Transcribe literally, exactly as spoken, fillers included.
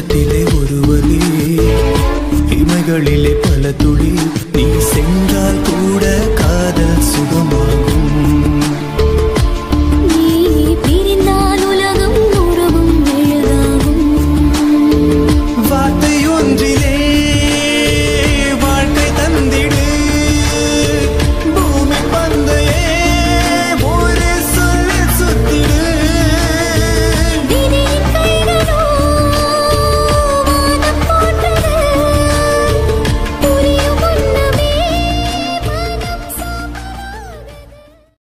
இதயத்திலே ஒரு வலி, இமைகளிலே பல துளி, நீ சென்றால் கூட காதல் சுகமாகும்.